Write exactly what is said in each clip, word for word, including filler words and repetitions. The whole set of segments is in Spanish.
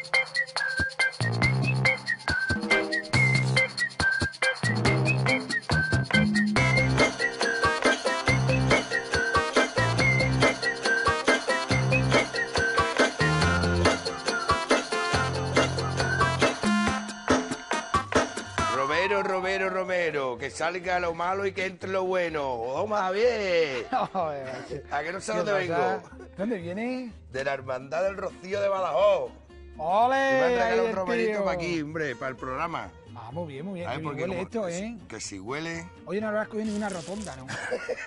Romero, Romero, Romero, que salga lo malo y que entre lo bueno. ¡Vamos a ver! ¿A qué no sé dónde vengo? ¿Dónde viene? De la Hermandad del Rocío de Badajoz. ¡Ole! Y me han regalado ahí un el romerito tío. para aquí, hombre, para el programa. Ah, muy bien, muy bien. ¿Sabes Qué por bien qué? huele Como- esto, ¿eh? Que si huele... Oye, no habrás cogido ninguna rotonda, ¿no?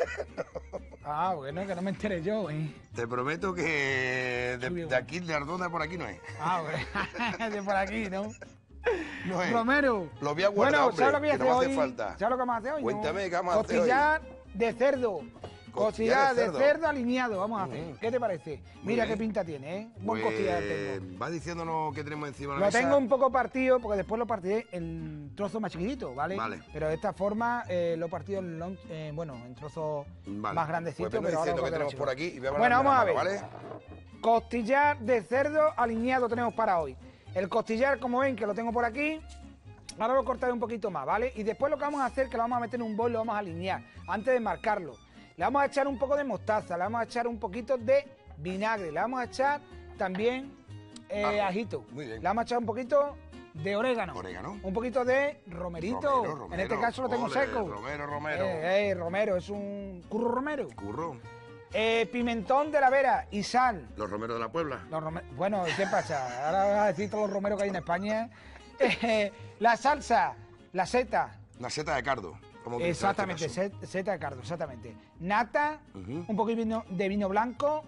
Ah, bueno, que no me enteré yo, ¿eh? Te prometo que de, de aquí, de Ardona, por aquí no es. Ah, bueno, de por aquí, ¿no? No es. Romero. Lo voy a guardar, Bueno, ¿sabes lo que voy a hombre, que hacer no me hoy? hace falta. ¿Sabes lo que vamos a hacer hoy? Cuéntame, no? ¿qué vamos a hacer hoy? Costillar de cerdo. Costillar de cerdo. cerdo. alineado, vamos a hacer. Mm. ¿Qué te parece? Muy Mira bien. qué pinta tiene, ¿eh? Buen Pues, costillar tengo. va diciéndonos qué tenemos encima de la Lo mesa. tengo un poco partido porque después lo partiré en trozos más chiquititos, ¿vale? Vale. Pero de esta forma eh, lo he partido en, lon- eh, bueno, en trozos Vale. más grandecitos. Pues veme pero ahora diciendo lo qué tenemos cortaré por chico. aquí y voy a Bueno, hablar vamos a de ver. la mano, ¿vale? Costillar de cerdo alineado tenemos para hoy. El costillar, como ven, que lo tengo por aquí. Ahora lo cortaré un poquito más, ¿vale? Y después lo que vamos a hacer es que lo vamos a meter en un bol y lo vamos a alinear antes de marcarlo. Le vamos a echar un poco de mostaza, le vamos a echar un poquito de vinagre, le vamos a echar también eh, Ajo. ajito. Muy bien. Le vamos a echar un poquito de orégano. Orégano. Un poquito de romerito. Romero, Romero. En este caso lo tengo Ole, seco. Romero, Romero. Eh, eh, Romero, es un curro romero. Curro. Eh, pimentón de la Vera y sal. Los romeros de la Puebla. Los rome- Bueno, ¿qué pasa? Ahora vas a decir todos los romeros que hay en España. Eh, la salsa, la seta. Una seta de cardo. como que Exactamente, en este caso. set- seta de cardo, exactamente. Nata, Ujú. un poquito de vino, de vino blanco,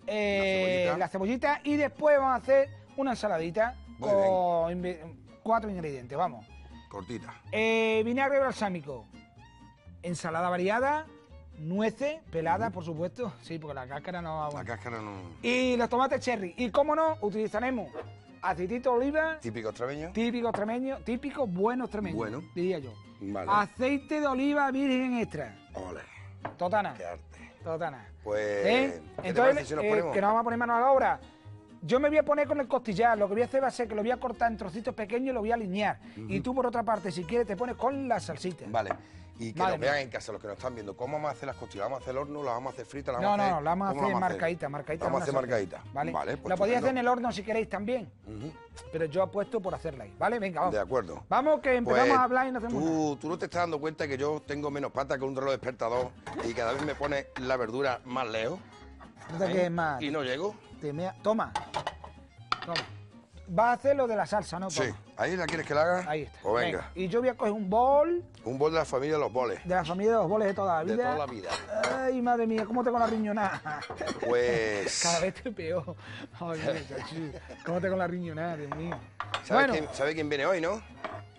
eh, La cebollita. la cebollita y después vamos a hacer una ensaladita Muy con inve- cuatro ingredientes, vamos. Cortita. Eh, vinagre balsámico, ensalada variada, nueces peladas, por supuesto, sí, porque la cáscara no va La cáscara no... Y los tomates cherry. Y cómo no, utilizaremos aceitito de oliva, Típico extremeño. típico extremeño, típico bueno extremeño, Bueno. diría yo. Vale. Aceite de oliva virgen extra. Ole, Totana. qué arte. Totana. Pues... ¿Eh? ¿qué te Entonces, parece si nos eh, ponemos? que nos vamos a poner manos a la obra. Yo me voy a poner con el costillar. Lo que voy a hacer va a ser que lo voy a cortar en trocitos pequeños y lo voy a alinear. Y tú, por otra parte, si quieres, te pones con la salsita. Vale. Y que Madre nos mía. vean en casa, los que nos están viendo, cómo vamos a hacer las costillas. ¿Vamos a hacer el horno? ¿La vamos a hacer frita? ¿La No, vamos a no, hacer... no, la vamos a ¿cómo hacer la marcadita, marcadita. Vamos a en hacer una sartén, marcadita. ¿Vale? Vale, pues la podéis hacer en estupendo. el horno si queréis también. Ujú. Pero yo apuesto por hacerla ahí, ¿vale? Venga, vamos. De acuerdo. Vamos, que empezamos Pues, a hablar y no hacemos nada. tú, tú no te estás dando cuenta que yo tengo menos pata que un reloj despertador y cada vez me pone la verdura más lejos. No te ¿eh? quedes más. Y no llego. Te mea- Toma. Toma. Vas a hacer lo de la salsa, ¿no? Sí. Toma. ¿Ahí la quieres que la haga? Ahí está. Pues venga. Y yo voy a coger un bol Un bol de la familia de los boles. de la familia de los boles de toda la vida. De toda la vida. Ay, madre mía, ¿cómo tengo la riñonada? Pues... Cada vez te peor. Ay, mira, chachi, ¿cómo tengo la riñonada, Dios mío? ¿Sabes, Bueno, quién, ¿sabe quién viene hoy, no?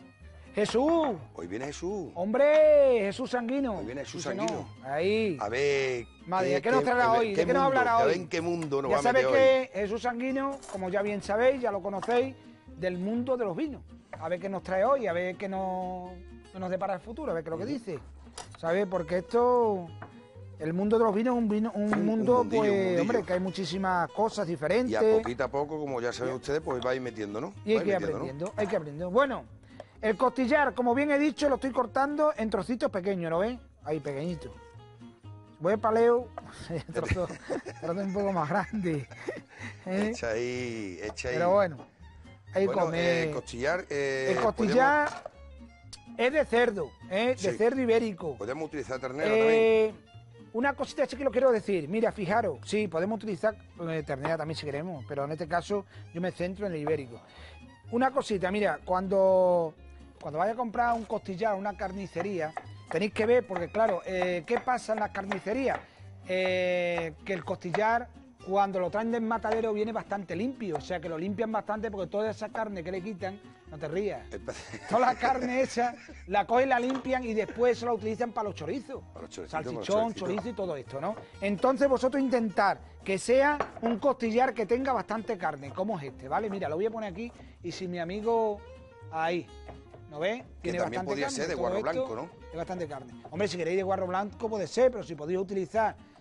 Jesús. Hoy viene Jesús. Hombre, Jesús Sanguino. Hoy viene Jesús Sí, Sanguino. no. Ahí. A ver... Madre, ¿qué nos traerá hoy? ¿De qué nos mundo, hablará a hoy? ver en qué mundo nos Ya va a sabéis meter hoy. que Jesús Sanguino, como ya bien sabéis, ya lo conocéis, del mundo de los vinos. A ver qué nos trae hoy, a ver qué nos, qué nos depara el futuro, a ver qué es lo que dice. ¿Sabes? Porque esto, el mundo de los vinos es un, vino, un, Un- un mundo, mundillo, un pues, mundillo. hombre, que hay muchísimas cosas diferentes. Y a poquito a poco, como ya saben ustedes, pues vais metiendo, ¿no? Y hay Vais que ir metiendo, ¿no? aprendiendo, hay que aprender. Bueno, el costillar, como bien he dicho, lo estoy cortando en trocitos pequeños, ¿no ven? Ahí, pequeñitos. Voy al paleo, trozo, trozo un poco más grande. ¿eh? Echa ahí, echa ahí. Pero bueno, hay que Bueno, comer. eh, costillar... eh, el costillar es de cerdo, ¿eh? de Sí. cerdo ibérico. Podemos, podemos utilizar ternera también. Eh, una cosita sí que lo quiero decir. Mira, fijaros, sí, podemos utilizar eh, ternera también si queremos, pero en este caso yo me centro en el ibérico. Una cosita, mira, cuando, cuando vaya a comprar un costillar, una carnicería, tenéis que ver, porque claro, eh, ¿qué pasa en las carnicerías? Eh, que el costillar, cuando lo traen del matadero, viene bastante limpio, o sea que lo limpian bastante porque toda esa carne que le quitan, no te rías, toda la carne esa, la cogen, la limpian y después se la utilizan para los chorizos. Para los choricitos, Salchichón, para los choricitos. chorizo y todo esto, ¿no? Entonces vosotros intentar que sea un costillar que tenga bastante carne, como es este, ¿vale? Mira, lo voy a poner aquí y si mi amigo... Ahí, ¿no ves? Que también podía ser de todo guarro esto blanco, ¿no? Es bastante carne. Hombre, si queréis de guarro blanco puede ser, pero si podéis utilizar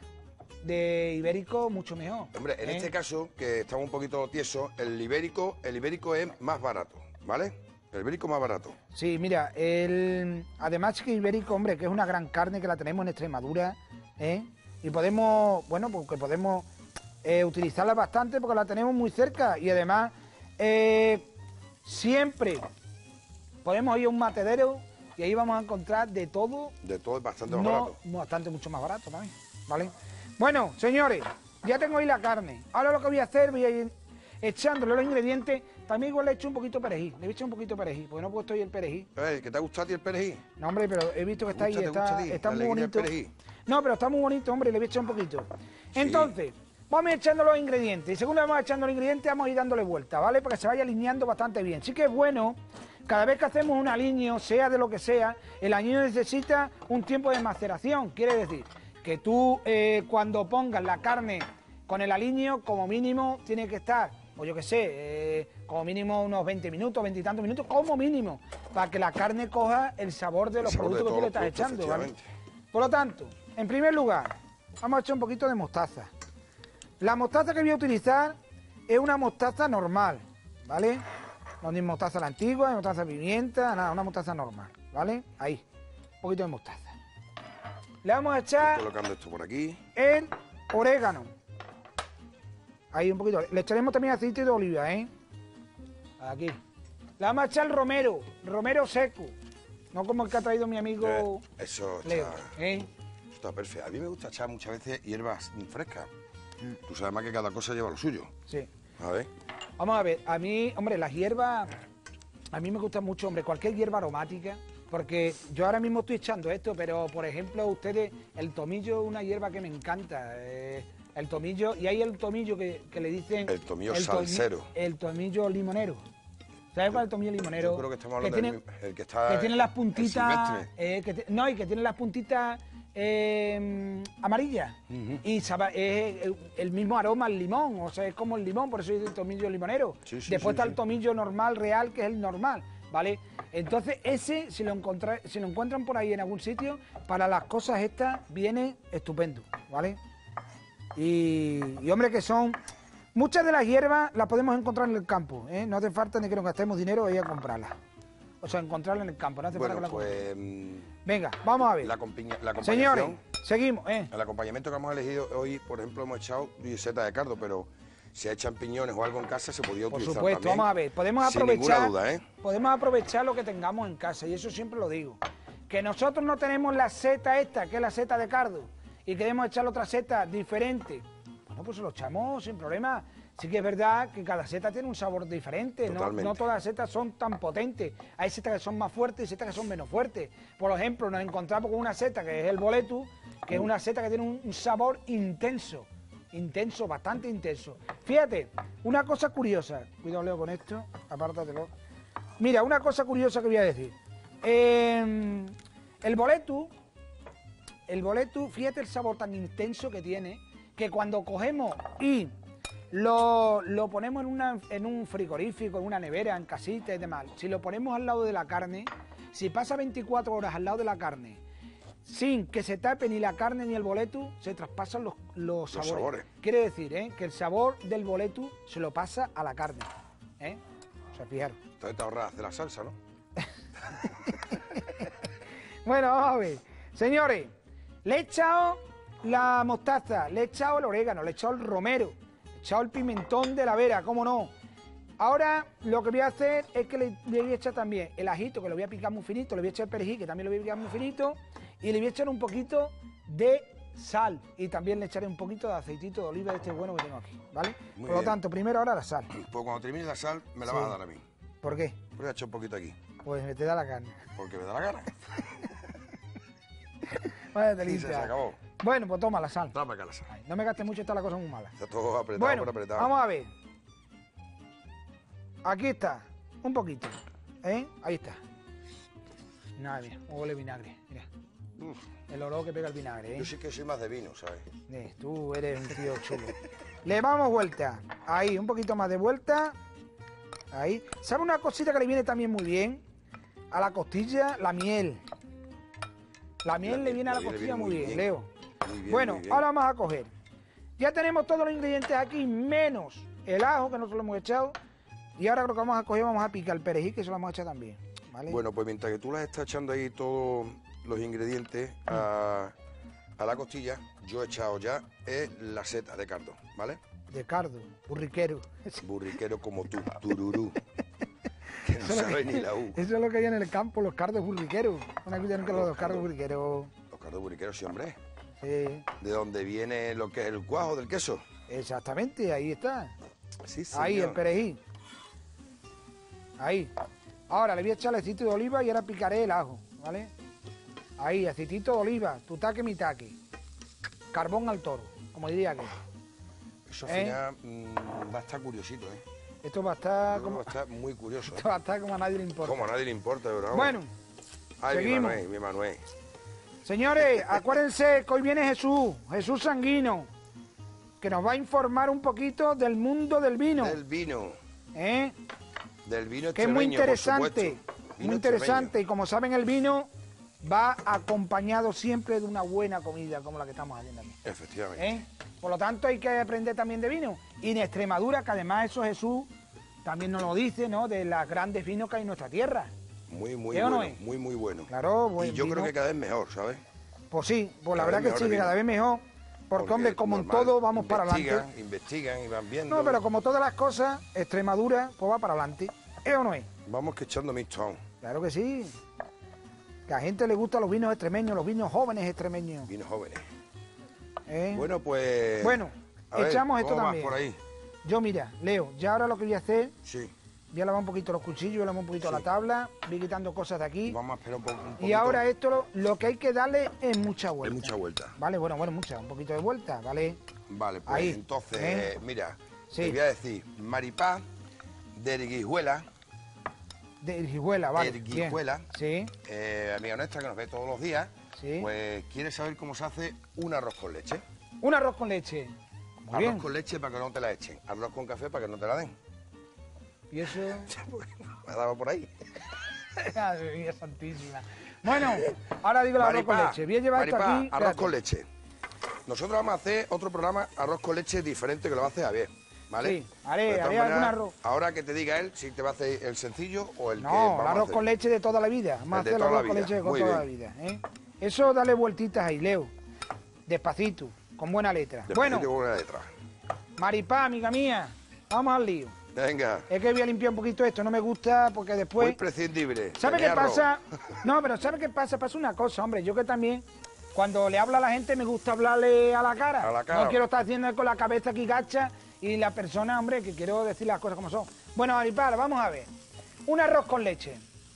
de ibérico mucho mejor. Hombre, en ¿eh? este caso, que estamos un poquito tiesos, el ibérico, el ibérico es más barato, ¿vale? El ibérico más barato. Sí, mira, el... además que ibérico, hombre, que es una gran carne que la tenemos en Extremadura, ¿eh? Y podemos, bueno, porque podemos eh, utilizarla bastante porque la tenemos muy cerca y además eh, siempre podemos ir a un matadero y ahí vamos a encontrar de todo. De todo es bastante más no, barato. Bastante, mucho más barato también, ¿vale? Bueno, señores, ya tengo ahí la carne. Ahora lo que voy a hacer, voy a ir echándole los ingredientes. También igual le he hecho un poquito de perejil. Le he hecho un poquito de perejil, porque no he puesto ahí el perejil. Eh, ¿Que te ha gustado a ti el perejil? No, hombre, pero he visto que está ahí, ¿Te gusta, te está, gusta a ti? está ¿La muy alegría del bonito. perejil? No, pero está muy bonito, hombre, le voy a echar un poquito. Sí. Entonces, vamos echando los ingredientes. Y según le vamos echando los ingredientes, vamos a ir dándole vuelta, ¿vale? Para que se vaya alineando bastante bien. Sí que es bueno, cada vez que hacemos un aliño, sea de lo que sea, el aliño necesita un tiempo de maceración. Quiere decir que tú, eh, cuando pongas la carne con el aliño, como mínimo, tiene que estar, o yo qué sé, eh, como mínimo unos veinte minutos, veinte y tantos minutos, como mínimo, para que la carne coja el sabor de los sabor de productos que tú le estás productos, echando, ¿vale? efectivamente. Por lo tanto, en primer lugar, vamos a echar un poquito de mostaza. La mostaza que voy a utilizar es una mostaza normal, ¿vale? No es mostaza la antigua, ni mostaza de pimienta, nada, una mostaza normal, ¿vale? Ahí, un poquito de mostaza. Le vamos a echar Estoy colocando esto por aquí. el orégano. Ahí un poquito. Le echaremos también aceite de oliva, ¿eh? Aquí. Le vamos a echar el romero, romero seco. No como el que ha traído mi amigo Eh, eso está, Leo, ¿eh? eso está perfecto. A mí me gusta echar muchas veces hierbas frescas. Tú sabes más que cada cosa lleva lo suyo. Sí. A ver. Vamos a ver, a mí, hombre, las hierbas, a mí me gusta mucho, hombre, cualquier hierba aromática, porque yo ahora mismo estoy echando esto, pero, por ejemplo, ustedes, el tomillo es una hierba que me encanta, eh, el tomillo, y hay el tomillo que, que le dicen... El tomillo tomi- salsero. El tomillo limonero. ¿Sabes cuál es el tomillo limonero? Yo creo que estamos hablando tiene, del mismo- el que está... que tiene las el puntitas... silvestre. eh, que te- no, y que tiene las puntitas eh, amarillas. Ujú. Y sabe- es el, el mismo aroma al limón, o sea, es como el limón, por eso es el tomillo limonero. Sí, sí, Después sí, está sí. el tomillo normal, real, que es el normal, ¿vale? Entonces, ese, si lo, encontra- si lo encuentran por ahí en algún sitio, para las cosas estas viene estupendo, ¿vale? Y, y, hombre, que son... Muchas de las hierbas las podemos encontrar en el campo, ¿eh? No hace falta ni que nos gastemos dinero y a comprarlas. O sea, encontrarlas en el campo, no hace Bueno, falta que las pues... mm, Venga, vamos a ver. La, compiña- la Señores, acompañación... seguimos, ¿eh? El acompañamiento que hemos elegido hoy, por ejemplo, hemos echado seta de cardo, pero si hay champiñones o algo en casa se podría Por utilizar supuesto, también. vamos a ver, podemos sin aprovechar, ninguna duda, ¿eh? podemos aprovechar lo que tengamos en casa, y eso siempre lo digo. Que nosotros no tenemos la seta esta, que es la seta de cardo, y queremos echar otra seta diferente, bueno, pues se lo echamos sin problema. Sí que es verdad que cada seta tiene un sabor diferente, no, Totalmente. no todas las setas son tan potentes. Hay setas que son más fuertes y setas que son menos fuertes. Por ejemplo, nos encontramos con una seta que es el boletus, que es una seta que tiene un, un sabor intenso, intenso, bastante intenso. Fíjate, una cosa curiosa, cuidado Leo con esto, apártatelo. Mira, una cosa curiosa que voy a decir. Eh, el boletus, el boletus, fíjate el sabor tan intenso que tiene, que cuando cogemos y Lo, lo ponemos en, una, en un frigorífico, en una nevera, en casita y demás. Si lo ponemos al lado de la carne, si pasa veinticuatro horas al lado de la carne, sin que se tape ni la carne ni el boletus, se traspasan los, los, Los sabores. sabores. Quiere decir, ¿eh?, que el sabor del boletus se lo pasa a la carne, ¿eh? O sea, fijaros. Entonces te ahorras hacer la salsa, ¿no? Bueno, vamos a ver. Señores, le he echado la mostaza, le he echado el orégano, le he echado el romero, he echado el pimentón de la Vera, cómo no. Ahora lo que voy a hacer es que le, le voy a echar también el ajito, que lo voy a picar muy finito, le voy a echar el perejil, que también lo voy a picar muy finito, y le voy a echar un poquito de sal, y también le echaré un poquito de aceitito de oliva de este bueno que tengo aquí, ¿vale? Muy Por lo bien. tanto, primero ahora la sal. Pues cuando termine la sal, me la Sí. vas a dar a mí. ¿Por qué? Voy a echar un poquito aquí, Pues me te da la carne. porque me da la gana. Vaya Y se, delicia. se acabó. Bueno, pues toma la sal. Tráeme acá la sal. Ay, no me gastes mucho, está la cosa muy mala. Está todo apretado Bueno, por apretado. vamos a ver. Aquí está, un poquito, ¿eh? Ahí está. Nada, mira, un huele vinagre, mira. Uf, El olor que pega el vinagre, ¿eh? yo sí que soy más de vino, ¿sabes? Eh, tú eres un tío chulo. Le damos vuelta. Ahí, un poquito más de vuelta. Ahí. ¿Sabe una cosita que le viene también muy bien? A la costilla, la miel. La miel La le miel- viene a la la miel le costilla viene muy muy bien, bien. Leo. Muy bien, Bueno, muy bien. ahora vamos a coger Ya tenemos todos los ingredientes aquí, menos el ajo, que nosotros lo hemos echado. Y ahora lo que vamos a coger, vamos a picar el perejil, que se lo vamos a echar también, ¿vale? Bueno, pues mientras que tú las estás echando ahí todos los ingredientes a, a la costilla, yo he echado ya eh, la seta de cardo, ¿vale? De cardo, burriquero. Burriquero como tú, tururú. Que no sabe ni la U. Eso es lo que hay en el campo, los cardos burriqueros. Una cuestión que los cardos burriqueros. Los cardos burriqueros, sí, hombre. Sí. ¿De dónde viene lo que es el cuajo del queso? Exactamente, ahí está. Sí, sí. Ahí, el perejil. Ahí. Ahora le voy a echar el aceite de oliva y ahora picaré el ajo, ¿vale? Ahí, aceitito de oliva, tu taque, mi taque. Carbón al toro, como diría que. Eso al final mmm, va a estar curiosito, ¿eh? Esto va a estar como... Va a estar muy curioso. Esto va a estar como a nadie le importa. Como a nadie le importa, ¿verdad? Bueno, ay, seguimos. mi Manuel, mi Manuel. Señores, acuérdense que hoy viene Jesús, Jesús Sanguino, que nos va a informar un poquito del mundo del vino. Del vino. ¿Eh? Del vino extremeño, que es muy interesante, muy interesante. Extremeño. Y como saben, el vino va acompañado siempre de una buena comida, como la que estamos haciendo aquí. Efectivamente. ¿Eh? Por lo tanto, hay que aprender también de vino. Y en Extremadura, que además eso Jesús también nos lo dice, ¿no? De los grandes vinos que hay en nuestra tierra. Muy, muy ¿Sí o bueno, no es? muy, muy bueno. Claro, buen Y yo vino. creo que cada vez mejor, ¿sabes? Pues sí, pues la Cada verdad vez que mejor sí, el cada vino. vez mejor. Porque, Porque hombre, como normal, en todo, vamos para investigan, adelante. Investigan y van viendo. No, pero como todas las cosas, Extremadura, pues va para adelante. ¿Es o no es? Vamos que echando mixto aún. Claro que sí. Que a la gente le gustan los vinos extremeños, los vinos jóvenes extremeños. Vinos jóvenes. ¿Eh? Bueno, pues... Bueno, a ver, echamos esto ¿cómo vas también. por ahí? Yo, mira, Leo, ya ahora lo que voy a hacer, Sí. voy a lavar un poquito los cuchillos, voy a lavar un poquito Sí. la tabla, voy quitando cosas de aquí. Vamos a esperar un, po un poquito. Y ahora esto lo, lo que hay que darle es mucha Hay vuelta. mucha vuelta. Vale, bueno, bueno, mucha, un poquito de vuelta, ¿vale? Vale, pues Ahí, entonces, ¿eh? mira, Sí. te voy a decir, maripá de erguijuela, De Erguijuela, vale. Erguijuela. Bien. Sí, eh, amiga nuestra que nos ve todos los días, sí. pues quiere saber cómo se hace un arroz con leche. Un arroz con leche. Muy arroz bien. con leche para que no te la echen, arroz con café para que no te la den. Y eso... Me ha dado por ahí. Madre mía santísima. Bueno, ahora digo el arroz con leche. Voy a llevar esto Maripá, aquí. arroz espérate. con leche. Nosotros vamos a hacer otro programa, arroz con leche diferente, que lo va a hacer Javier, ¿vale? Sí, haré- Pero de todas haré algún maneras, arroz. Ahora que te diga él si te va a hacer el sencillo o el que No, vamos el a arroz hacer. con leche de toda la vida. Vamos a El de hacer el toda la arroz con vida. leche con Muy toda la bien. vida. ¿eh? Eso dale vueltitas ahí, Leo. Despacito, con buena letra. Después Bueno, te digo una letra. Maripá, amiga mía, vamos al lío. Venga, Es que voy a limpiar un poquito esto, no me gusta porque después... muy prescindible. ¿Sabe qué Tenía arroz. pasa? No, pero ¿sabe qué pasa? Pasa una cosa, hombre. Yo que también, cuando le hablo a la gente, me gusta hablarle a la cara. A la cara. No quiero estar haciendo con la cabeza aquí gacha y la persona, hombre, que quiero decir las cosas como son. Bueno, Maripá, vamos a ver. Un arroz con leche.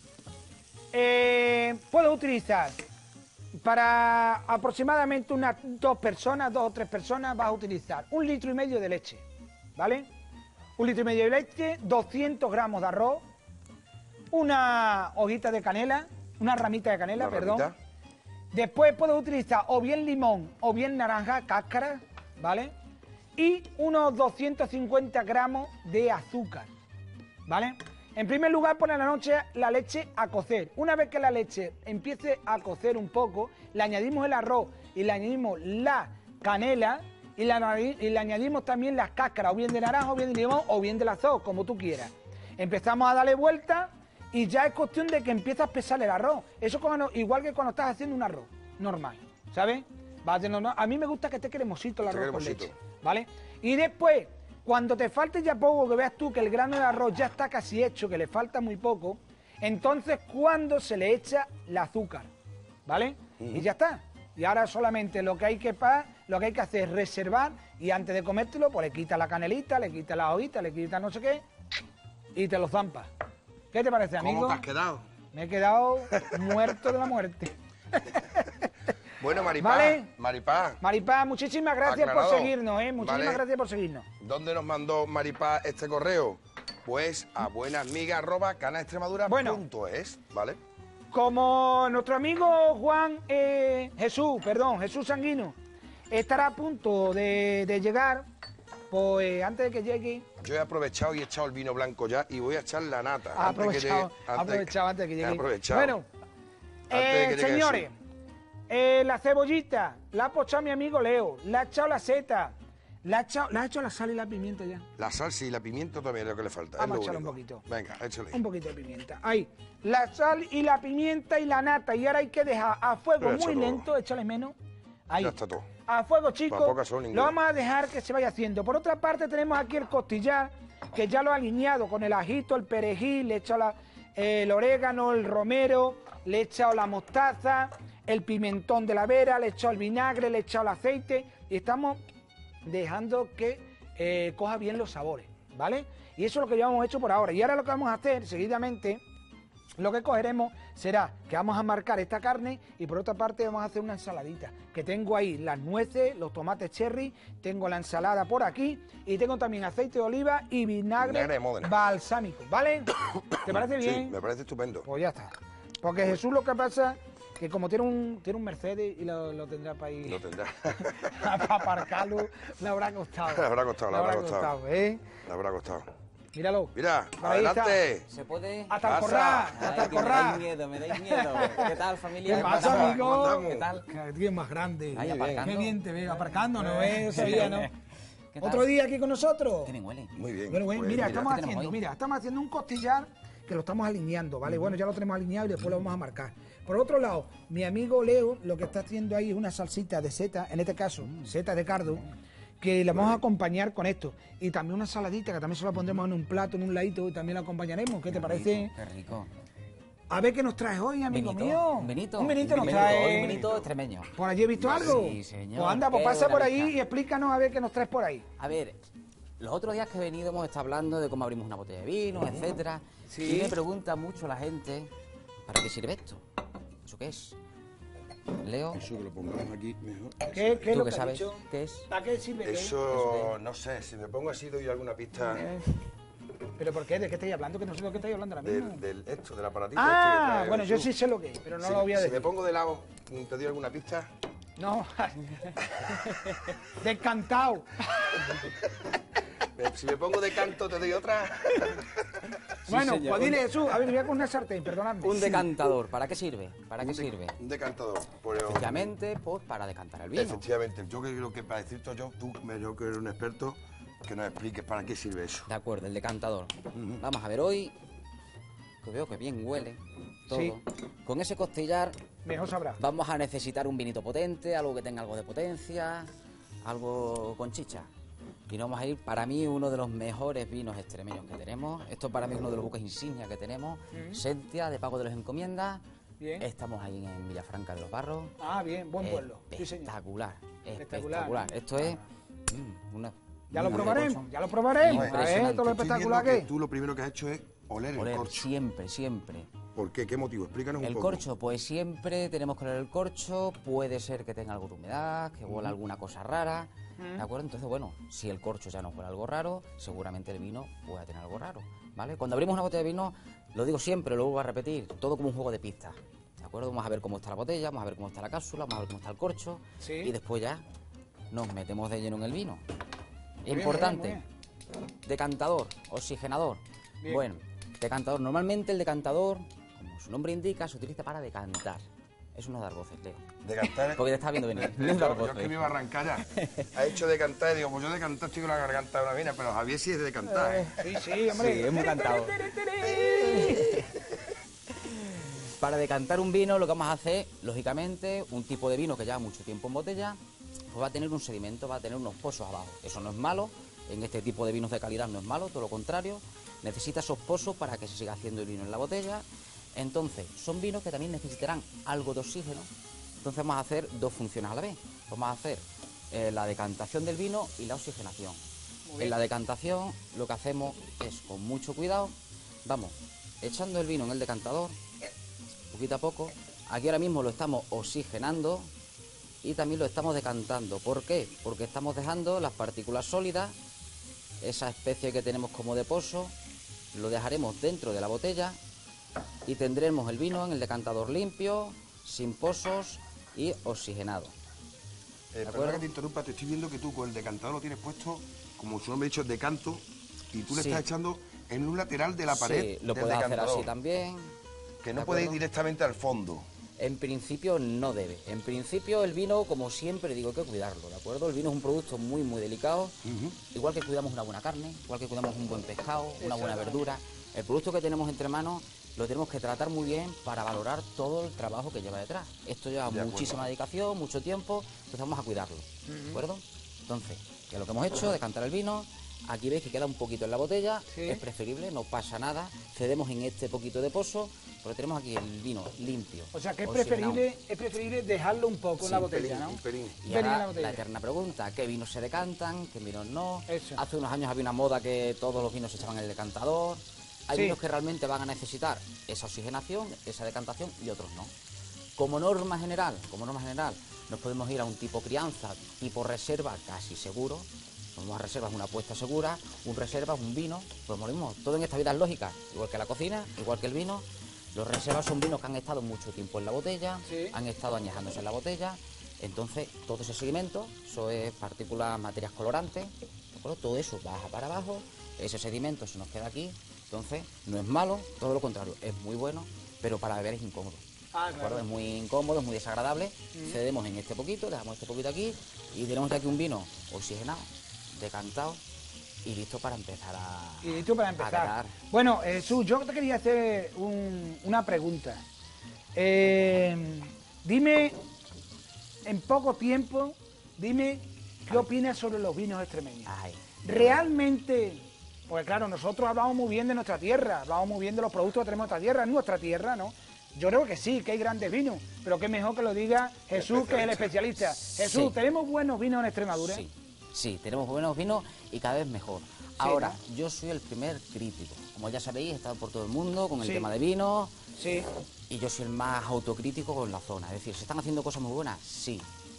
Eh, puedo utilizar para aproximadamente unas dos personas, dos o tres personas, vas a utilizar un litro y medio de leche, ¿vale? Un litro y medio de leche, doscientos gramos de arroz, una hojita de canela, una ramita de canela, Una perdón. ramita. Después puedo utilizar o bien limón o bien naranja, cáscara, ¿vale? Y unos doscientos cincuenta gramos de azúcar, ¿vale? En primer lugar, poner la noche la leche a cocer. Una vez que la leche empiece a cocer un poco, le añadimos el arroz y le añadimos la canela y, la, y le añadimos también las cáscaras, o bien de naranja, o bien de limón, o bien de las dos, como tú quieras. Empezamos a darle vuelta y ya es cuestión de que empiece a espesar el arroz. Eso cuando, igual que cuando estás haciendo un arroz normal, ¿sabes? Va a, tener, a mí me gusta que esté cremosito el Esté arroz con cremosito. leche, ¿vale? Y después, cuando te falte ya poco, que veas tú que el grano de arroz ya está casi hecho, que le falta muy poco, entonces cuando se le echa el azúcar, ¿vale? Uh-huh. Y ya está. Y ahora solamente lo que hay que pa, lo que hay que hacer es reservar y antes de comértelo, pues le quitas la canelita, le quitas la hojita, le quitas no sé qué y te lo zampas. ¿Qué te parece, amigo? ¿Cómo te has quedado? Me he quedado muerto de la muerte. Bueno, Maripá, Vale. Maripá, Maripá, muchísimas gracias Aclarado. por seguirnos, ¿eh? Muchísimas Vale. gracias por seguirnos. ¿dónde nos mandó Maripá este correo? Pues a buenasmigas arroba canaextremadura punto es, ¿vale? Como nuestro amigo Juan eh, Jesús, perdón, Jesús Sanguino, estará a punto de, de llegar, pues antes de que llegue, Yo he aprovechado y he echado el vino blanco ya y voy a echar la nata. ha antes que llegue- aprovechado, antes- ha aprovechado antes de que he llegue. aprovechado. Bueno, Antes de eh, que llegue señores, eh, la cebollita la ha pochado mi amigo Leo, le ha echado la seta, ¿Le has hecho, le has hecho la sal y la pimienta ya? La salsa y la pimienta también es lo que le falta. Vamos a es lo echarle un único. poquito. Venga, échale. Un poquito de pimienta. Ahí. La sal y la pimienta y la nata. Y ahora hay que dejar a fuego Lo he hecho muy todo. lento, échale menos. Ahí. Ya está todo. A fuego, chicos. Para poca son Lo ingredientes. vamos a dejar que se vaya haciendo. Por otra parte, tenemos aquí el costillar, que ya lo he alineado con el ajito, el perejil, le he echado la- eh, el orégano, el romero, le he echado la mostaza, el pimentón de la vera, le he echado el vinagre, le he echado el aceite y estamos dejando que eh, coja bien los sabores, ¿vale? Y eso es lo que llevamos hecho por ahora. Y ahora lo que vamos a hacer seguidamente, lo que cogeremos será que vamos a marcar esta carne y por otra parte vamos a hacer una ensaladita. Que tengo ahí las nueces, los tomates cherry, tengo la ensalada por aquí y tengo también aceite de oliva y vinagre, Vinagre de Módena. balsámico, ¿vale? ¿Te parece Sí, bien? me parece estupendo. Pues ya está. Porque Jesús lo que pasa que como tiene un tiene un Mercedes y lo, lo tendrá para ir Lo tendrá. para aparcarlo, le habrá costado. Le habrá costado, le habrá costado. ¿eh? Le habrá costado. Míralo. Mira, Por ahí está. adelante. ¿Se puede? Hasta el Pasa. corral, Ay, hasta el que me corral. dais miedo, me dais miedo. ¿Qué tal, familia? ¿Qué pasa, pasa, amigo? ¿Cómo andamos? ¿Qué tal? Cada día más grande. Ahí bien. aparcando. Qué bien te veo, aparcando, ¿no ves? Ese día, ¿no? ¿Qué tal? Otro día aquí con nosotros. Qué bien huele. Muy bien. Bueno, bueno, Pues mira, estamos ¿qué tenemos haciendo, hoy? mira, estamos haciendo un costillar que lo estamos alineando, ¿vale? Bueno, ya lo tenemos alineado y después lo vamos a marcar. Por otro lado, mi amigo Leo lo que está haciendo ahí es una salsita de seta, en este caso, seta de cardo, que le vamos a acompañar con esto. Y también una saladita que también se la pondremos en un plato, en un ladito y también la acompañaremos. ¿Qué te parece? Qué rico. A ver qué nos traes hoy, amigo Benito, mío. Un Benito. Un Benito nos Hoy trae. un Benito extremeño. ¿Por allí he visto algo? Sí, señor. Pues anda, pues Qué pasa por buena ahí vista. y explícanos a ver qué nos traes por ahí. A ver, los otros días que he venido hemos estado hablando de cómo abrimos una botella de vino, etcétera. Sí. Y me pregunta mucho la gente, ¿para qué sirve esto? ¿Eso qué es? Leo, Eso que lo pongamos aquí mejor. ¿Qué, qué es ¿tú lo qué que ha sabes dicho? qué es? ¿Para qué sirve? ¿Qué? Eso, no sé, si me pongo así doy alguna pista Eh, ¿Pero por qué? ¿De qué estáis hablando? Que no sé de lo que estáis hablando ahora mismo. del, del esto, del aparatito este que Ah, trae bueno, yo Jesús. sí sé lo que es, pero no Si- lo voy a Si decir. me pongo de lado, ¿te doy alguna pista? No. Descantado. Eh, Si me pongo de canto, ¿te doy otra? Bueno, señor. pues dile Jesús, a ver, voy a con una sartén, perdonadme. Un decantador, ¿para qué sirve? ¿Para qué Un de- sirve? Un decantador. Pues, Efectivamente, pues para decantar el vino. Efectivamente, yo creo que para decirte yo, tú, yo que eres un experto, que nos expliques para qué sirve eso. De acuerdo, el decantador. Vamos a ver hoy, que veo que bien huele todo. Sí. Con ese costillar Mejor sabrá. vamos a necesitar un vinito potente, algo que tenga algo de potencia, algo con chicha. Y nos vamos a ir, para mí, uno de los mejores vinos extremeños que tenemos. Esto para mí es uno de los buques insignia que tenemos. Sentia, de Pago de los Encomiendas. Bien. Estamos ahí en Villafranca de los Barros. Ah, bien, buen pueblo. Sí, señor. Espectacular, Espectacular. espectacular. Esto es mm, una... Ya lo una probaremos, cosa. ya lo probaremos. A ver, Impresionante. todo lo Estoy espectacular viendo que es. Tú lo primero que has hecho es oler, Oler, el corcho. siempre, siempre. ¿Por qué? ¿Qué motivo? Explícanos un El poco. corcho, pues siempre tenemos que oler el corcho, puede ser que tenga algo de humedad, que huela alguna cosa rara, ¿de acuerdo? Entonces, bueno, si el corcho ya nos huele algo raro, seguramente el vino puede tener algo raro, ¿vale? Cuando abrimos una botella de vino, lo digo siempre, lo vuelvo a repetir, todo como un juego de pistas, ¿de acuerdo? Vamos a ver cómo está la botella, vamos a ver cómo está la cápsula, vamos a ver cómo está el corcho, Sí. y después ya nos metemos de lleno en el vino. bien, Importante, muy decantador, oxigenador. Bien. Bueno, decantador, normalmente el decantador, como su nombre indica, se utiliza para decantar. Es uno de dar voces, Leo. De cantar. Porque te estás viendo venir. No Yo, es dar yo es voces. que me iba a arrancar ya. Ha hecho de cantar y digo, pues yo de cantar estoy con la garganta de una mina, pero Javier sí es de cantar, ¿eh? Sí, sí, hombre. Sí, es muy cantado. Para decantar un vino lo que vamos a hacer, lógicamente, un tipo de vino que lleva mucho tiempo en botella, pues va a tener un sedimento, va a tener unos pozos abajo. Eso no es malo, en este tipo de vinos de calidad no es malo, todo lo contrario. Necesita esos pozos para que se siga haciendo el vino en la botella. Entonces, son vinos que también necesitarán algo de oxígeno. Entonces vamos a hacer dos funciones a la vez. Vamos a hacer eh, la decantación del vino y la oxigenación. En la decantación lo que hacemos es, con mucho cuidado, vamos echando el vino en el decantador, poquito a poco. Aquí ahora mismo lo estamos oxigenando y también lo estamos decantando. ¿Por qué? Porque estamos dejando las partículas sólidas, esa especie que tenemos como de pozo, lo dejaremos dentro de la botella y tendremos el vino en el decantador limpio, sin pozos y oxigenado. Eh, acuerdo? perdona que te interrumpa, te estoy viendo que tú con el decantador lo tienes puesto, como su nombre ha dicho, decanto, y tú le Sí. estás echando en un lateral de la pared Sí, lo del puedes hacer decantador, así también. que ¿de no puede ir acuerdo? directamente al fondo. En principio no debe. En principio el vino, como siempre digo, hay que cuidarlo, ¿de acuerdo? El vino es un producto muy, muy delicado. Uh-huh. Igual que cuidamos una buena carne, igual que cuidamos un buen pescado, una buena verdura. El producto que tenemos entre manos lo tenemos que tratar muy bien para valorar todo el trabajo que lleva detrás. Esto lleva de muchísima dedicación, mucho tiempo, entonces vamos a cuidarlo, uh-huh. ¿de acuerdo? Entonces, que lo que hemos hecho, decantar el vino. Aquí veis que queda un poquito en la botella, sí. Es preferible, no pasa nada, cedemos en este poquito de pozo, porque tenemos aquí el vino limpio. O sea que es preferible, es preferible dejarlo un poco sí, en la botella, pelín, ¿no? Un pelín. Y ahora la, la eterna pregunta, ¿qué vinos se decantan, qué vinos no? Eso. Hace unos años había una moda que todos los vinos se echaban en el decantador. Hay sí. vinos que realmente van a necesitar esa oxigenación, esa decantación y otros no. Como norma general, como norma general, nos podemos ir a un tipo crianza, tipo reserva, casi seguro. Como reserva es una apuesta segura, un reserva es un vino, pues lo mismo, todo en esta vida es lógica, igual que la cocina, igual que el vino. Los reservas son vinos que han estado mucho tiempo en la botella, sí. han estado añejándose en la botella, entonces todo ese sedimento, eso es partículas, materias colorantes, ¿de acuerdo? Todo eso baja para abajo, ese sedimento se nos queda aquí, entonces no es malo, todo lo contrario, es muy bueno, pero para beber es incómodo. Ah, claro. Es muy incómodo, es muy desagradable, mm. cedemos en este poquito, dejamos este poquito aquí y tenemos aquí un vino oxigenado, decantado y listo para empezar a y listo para empezar. Bueno, Jesús, yo te quería hacer un, una pregunta. Eh, dime, en poco tiempo, dime qué opinas sobre los vinos extremeños. Ay. Realmente, porque claro, nosotros hablamos muy bien de nuestra tierra, hablamos muy bien de los productos que tenemos en nuestra tierra, en nuestra tierra, ¿no? Yo creo que sí, que hay grandes vinos, pero qué mejor que lo diga Jesús, que es el especialista. Jesús, sí. ¿Tenemos buenos vinos en Extremadura? Sí. Sí, tenemos buenos vinos y cada vez mejor. Sí, ahora, ¿no? Yo soy el primer crítico. Como ya sabéis, he estado por todo el mundo con el sí. tema de vino. Sí. Y yo soy el más autocrítico con la zona. Es decir, ¿se están haciendo cosas muy buenas? Sí.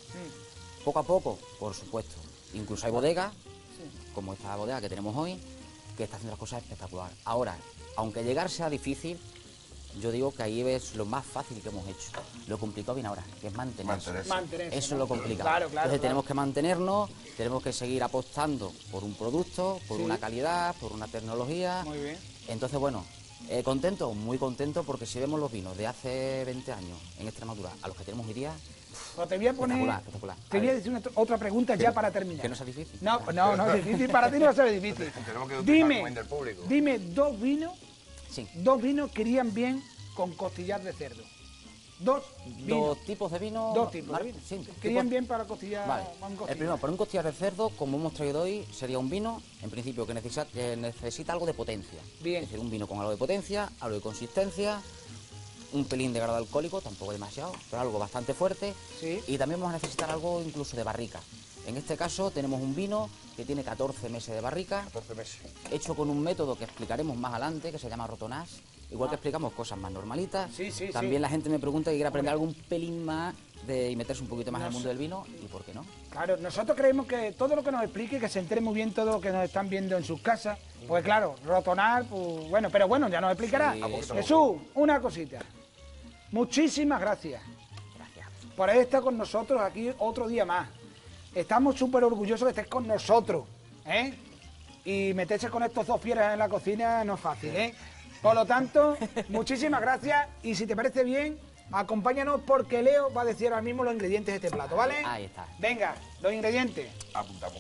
Mm. Poco a poco, por supuesto. Incluso hay bodegas, sí. como esta bodega que tenemos hoy, que está haciendo las cosas espectaculares. Ahora, aunque llegar sea difícil, yo digo que ahí es lo más fácil que hemos hecho. Lo complicado viene ahora, que es mantenerse. Mantenerse. Mantenerse Eso ¿no? es lo complicado. Claro, claro, Entonces claro. tenemos que mantenernos, tenemos que seguir apostando por un producto, por sí. una calidad, por una tecnología. Muy bien. Entonces, bueno, eh, contento, muy contento, porque si vemos los vinos de hace veinte años en Extremadura a los que tenemos hoy día, Pero te voy a poner, espectacular, espectacular. Te voy a decir una, otra pregunta ya para terminar. Que no sea difícil. No, no, no es difícil, para ti no va a ser difícil. Tenemos que dime, del público. dime dos vinos, sí. dos vinos que irían bien con costillar de cerdo. Dos vinos. Dos tipos de vino. Dos tipos de vino. Sí, que irían bien para costillar. Vale. Un costillar. El primero, para un costillar de cerdo, como hemos traído hoy, sería un vino, en principio, que necesita, que necesita algo de potencia. Bien. Es decir, un vino con algo de potencia, algo de consistencia, un pelín de grado alcohólico, tampoco demasiado, pero algo bastante fuerte. Sí. Y también vamos a necesitar algo incluso de barrica. En este caso tenemos un vino que tiene catorce meses de barrica, catorce meses. Hecho con un método que explicaremos más adelante, que se llama rotonás. Igual ah. que explicamos cosas más normalitas, sí, sí, también sí. la gente me pregunta y quiere aprender algún pelín más de, y meterse un poquito más en el mundo del vino, ¿y por qué no? Claro, nosotros creemos que todo lo que nos explique, que se entere muy bien todo lo que nos están viendo en sus casas, pues claro, rotonar, pues bueno, pero bueno, ya nos explicará. Sí, Jesús, una cosita. Muchísimas gracias. Gracias. Por estar con nosotros aquí otro día más. Estamos súper orgullosos de estar con nosotros, ¿eh? Y meterse con estos dos fieras en la cocina no es fácil, ¿eh? Por lo tanto, muchísimas gracias y si te parece bien, acompáñanos porque Leo va a decir ahora mismo los ingredientes de este plato, ¿vale? Ahí está. Venga, los ingredientes. Apuntamos.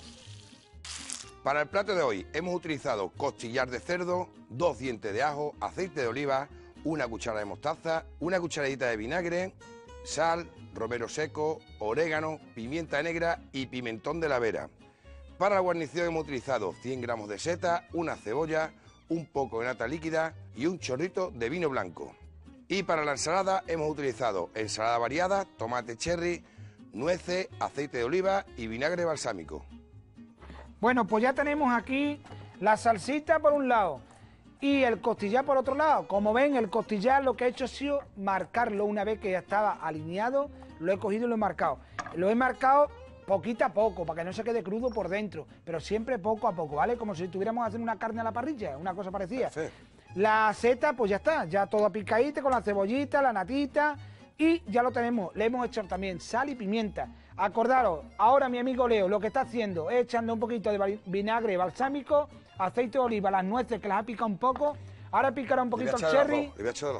Para el plato de hoy hemos utilizado costillar de cerdo, dos dientes de ajo, aceite de oliva, una cuchara de mostaza, una cucharadita de vinagre, sal, romero seco, orégano, pimienta negra y pimentón de la Vera. Para la guarnición hemos utilizado cien gramos de seta, una cebolla, un poco de nata líquida y un chorrito de vino blanco. Y para la ensalada hemos utilizado ensalada variada, tomate cherry, nueces, aceite de oliva y vinagre balsámico. Bueno, pues ya tenemos aquí la salsita por un lado y el costillar por otro lado. Como ven, el costillar lo que he hecho ha sido marcarlo una vez que ya estaba alineado, lo he cogido y lo he marcado. Lo he marcado poquito a poco, para que no se quede crudo por dentro, pero siempre poco a poco, ¿vale? Como si estuviéramos haciendo una carne a la parrilla, una cosa parecida. Sí. La seta, pues ya está, ya todo picadito con la cebollita, la natita y ya lo tenemos. Le hemos hecho también sal y pimienta. Acordaros, ahora mi amigo Leo lo que está haciendo es echando un poquito de vinagre balsámico, aceite de oliva, las nueces que las ha picado un poco, ahora picará un poquito el cherry. Le voy a echar de las dos.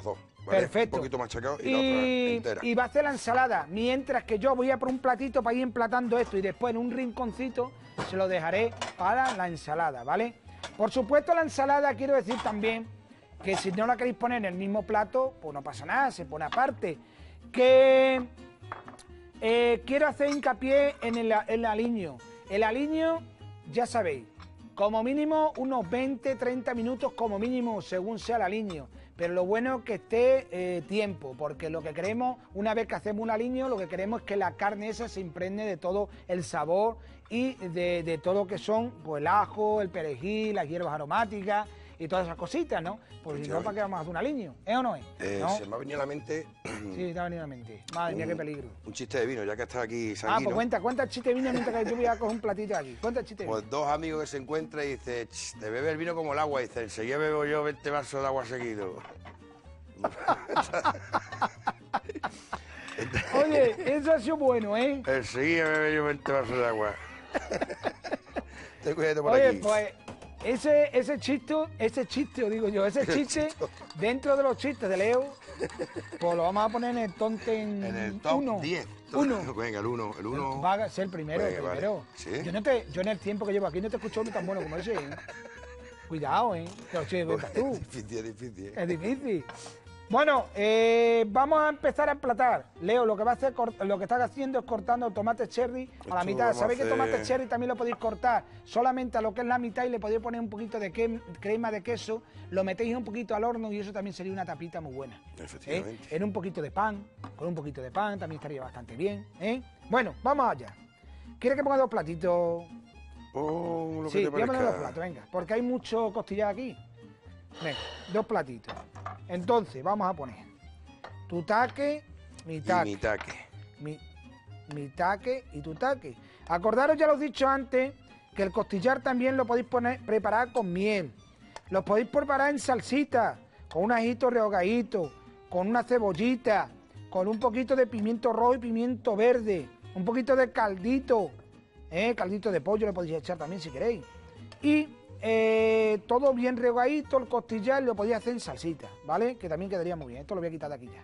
¿vale? Perfecto. Un poquito machacado y, y, la otra entera. y va a hacer la ensalada, mientras que yo voy a por un platito para ir emplatando esto y después en un rinconcito se lo dejaré para la ensalada, ¿vale? Por supuesto, la ensalada quiero decir también que si no la queréis poner en el mismo plato, pues no pasa nada, se pone aparte. Que eh, quiero hacer hincapié en el, el aliño. El aliño, ya sabéis, como mínimo unos veinte, treinta minutos como mínimo, según sea el aliño. Pero lo bueno es que esté eh, tiempo, porque lo que queremos, una vez que hacemos un aliño, lo que queremos es que la carne esa se impregne de todo el sabor y de, de todo lo que son pues, el ajo, el perejil, las hierbas aromáticas y todas esas cositas, ¿no? Porque si no, ¿para qué vamos a hacer un aliño? ¿Es o no es? Eh, ¿No? Se me ha venido a la mente... Sí, te ha venido a la mente. Madre mía, qué peligro. Un chiste de vino, ya que está aquí Ah, Sanguino. pues cuenta, cuenta el chiste de vino mientras que yo voy a coger un platito aquí. Cuenta el chiste de vino. Pues dos amigos que se encuentran y dice, "Ch, te bebe el vino como el agua". Y dice, enseguida bebo yo veinte vasos de agua seguido. Oye, eso ha sido bueno, ¿eh? Enseguida bebe yo veinte vasos de agua. Ten cuidado por Oye, aquí. pues ese, ese chiste, ese chiste, os digo yo, ese chiste, dentro de los chistes de Leo, pues lo vamos a poner en el tonte en, En el top uno. diez. Uno. Venga, el uno. El uno. Va a ser el primero, el Venga, vale. primero. ¿Sí? Yo, no te, yo en el tiempo que llevo aquí no te he escuchado uno tan bueno como ese, ¿eh? Cuidado, ¿eh? Que lo che, cuenta tú. Es difícil, es difícil. ¿eh? Es difícil. Bueno, eh, vamos a empezar a emplatar. Leo, lo que va a hacer, lo que estás haciendo es cortando tomate cherry a la Esto mitad. vamos a ¿Sabéis que hacer- tomate cherry también lo podéis cortar solamente a lo que es la mitad y le podéis poner un poquito de que- crema de queso? Lo metéis un poquito al horno y eso también sería una tapita muy buena. ¿eh? Efectivamente. En un poquito de pan, con un poquito de pan también estaría bastante bien. ¿eh? Bueno, vamos allá. ¿Quieres que ponga dos platitos? Oh, lo Sí, que te voy a poner dos parezca. platos, venga, porque hay mucho costillar aquí. Venga, dos platitos. Entonces, vamos a poner tu taque, mi Y taque, mi taque. mi, mi taque y tu taque. Acordaros, ya lo he dicho antes, que el costillar también lo podéis poner, preparar con miel. Lo podéis preparar en salsita, con un ajito rehogadito, con una cebollita, con un poquito de pimiento rojo y pimiento verde, un poquito de caldito, ¿eh? Caldito de pollo le podéis echar también si queréis. Y eh, todo bien rehogadito, el costillar lo podéis hacer en salsita, ¿vale? Que también quedaría muy bien. Esto lo voy a quitar de aquí ya.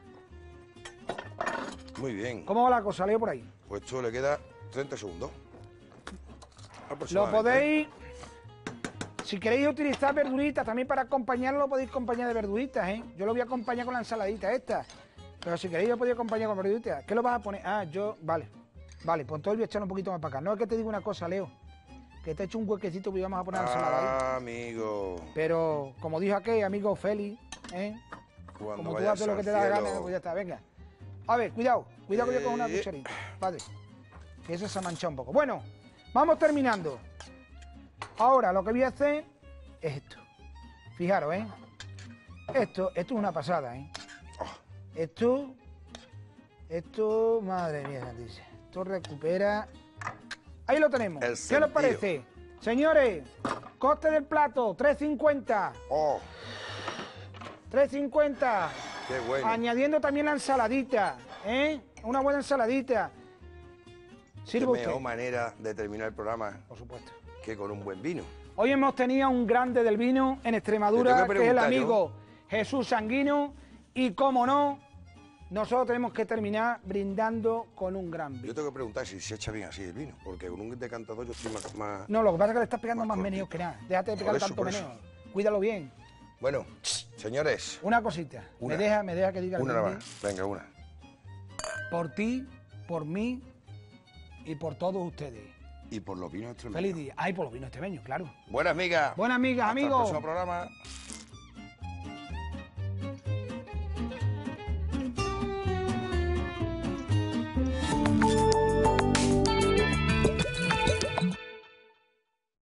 Muy bien. ¿Cómo va la cosa, Leo, por ahí? Pues esto le queda treinta segundos. Lo Aproximadamente. podéis, si queréis utilizar verduritas también para acompañarlo, lo podéis acompañar de verduritas, ¿eh? Yo lo voy a acompañar con la ensaladita esta. Pero si queréis, lo podéis acompañar con verduritas. ¿Qué lo vas a poner? Ah, yo, vale. Vale, pues entonces voy a echar un poquito más para acá. No es que te diga una cosa, Leo, que te he hecho un huequecito y vamos a poner la ensalada ahí. Ah, amigo. Pero, como dijo aquel amigo Félix, ¿eh? Cuando Como tú vayas haces lo que al te da la cielo. gana, pues ya está, venga. A ver, cuidado, cuidado que yo con una Eh. cucharita, padre. Que eso se ha manchado un poco. Bueno, vamos terminando. Ahora lo que voy a hacer es esto. Fijaros, ¿eh? Esto, esto es una pasada, ¿eh? Esto, esto, madre mía, dice. Esto recupera. Ahí lo tenemos. El ¿Qué sentido. os parece? Señores, coste del plato, tres cincuenta. Oh, tres cincuenta. qué bueno. Añadiendo también la ensaladita, ¿eh? Una buena ensaladita. Qué Sirva usted. mejor manera de terminar el programa Por supuesto. que con un buen vino. Hoy hemos tenido a un grande del vino en Te Extremadura, tengo que que es el preguntar amigo Jesús Sanguino. Y como no, nosotros tenemos que terminar brindando con un gran Yo vino. tengo que preguntar si se echa bien así el vino, porque con un decantador yo estoy más... más- No, lo que pasa es que le estás pegando Más más meneos que cortito. nada. Déjate de Por pegar eso, tanto por eso. meneo. Cuídalo bien. Bueno, señores, Una cosita. Una. Me deja, me deja que diga el una nada brindis. más. Venga, una. Por ti, por mí y por todos ustedes. Y por los vinos extremeños. Feliz día. Ay, por los vinos extremeños, claro. Buenas migas. Buenas amigas, Hasta el amigos. próximo programa.